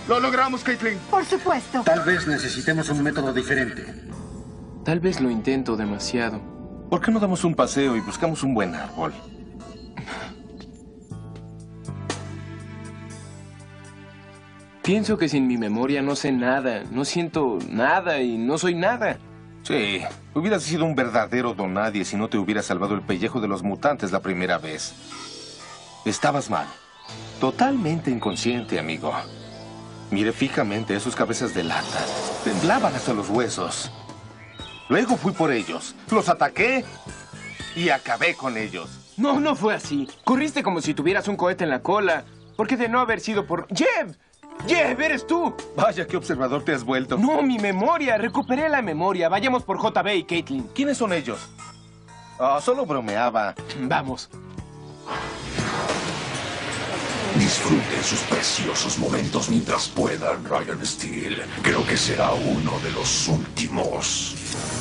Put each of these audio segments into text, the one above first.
¡Lo logramos, Caitlin! Por supuesto. Tal vez necesitemos un método diferente. Tal vez lo intento demasiado. ¿Por qué no damos un paseo y buscamos un buen árbol? Pienso que sin mi memoria no sé nada, no siento nada y no soy nada. Sí, hubieras sido un verdadero donadie si no te hubieras salvado el pellejo de los mutantes la primera vez. Estabas mal. Totalmente inconsciente, amigo. Miré fijamente esos cabezas de lata. Temblaban hasta los huesos. Luego fui por ellos. Los ataqué y acabé con ellos. No, no fue así. Corriste como si tuvieras un cohete en la cola. ¿Por qué de no haber sido por... ¡Jeb! ¡Jeb, eres tú! Vaya, qué observador te has vuelto. No, mi memoria. Recuperé la memoria. Vayamos por JB y Caitlin. ¿Quiénes son ellos? Solo bromeaba. Vamos. Disfruten sus preciosos momentos mientras puedan, Ryan Steele. Creo que será uno de los últimos.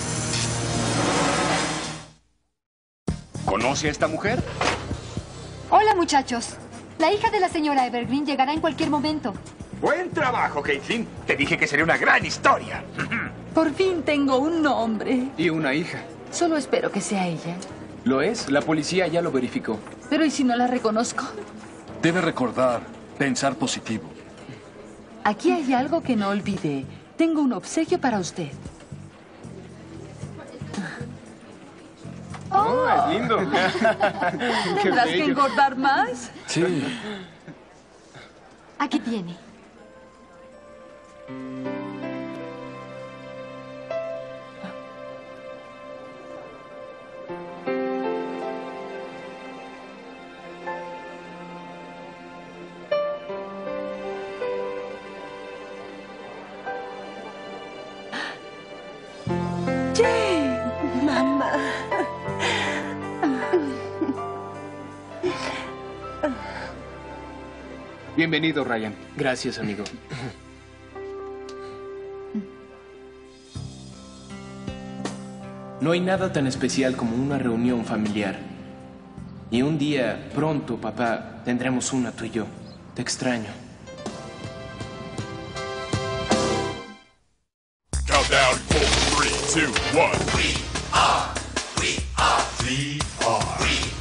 ¿Conoce a esta mujer? Hola, muchachos. La hija de la señora Evergreen llegará en cualquier momento. Buen trabajo, Caitlin. Te dije que sería una gran historia. Por fin tengo un nombre. Y una hija. Solo espero que sea ella. ¿Lo es? La policía ya lo verificó. Pero ¿y si no la reconozco? Debe recordar, pensar positivo. Aquí hay algo que no olvidé. Tengo un obsequio para usted. ¡Oh, es lindo! ¿Tendrás que engordar más? Sí. Aquí tiene. Mamá. Bienvenido, Ryan. Gracias, amigo. No hay nada tan especial como una reunión familiar. Y un día, pronto, papá, tendremos una tú y yo. Te extraño. Countdown 4, 3, 2, 1. We are VR.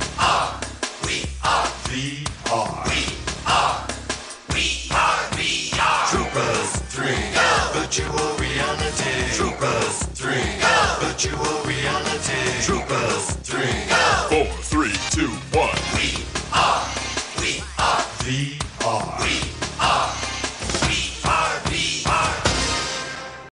Troopers 3, virtual reality. Troopers 3, virtual reality. Troopers 3, 4, 3, 2, 1.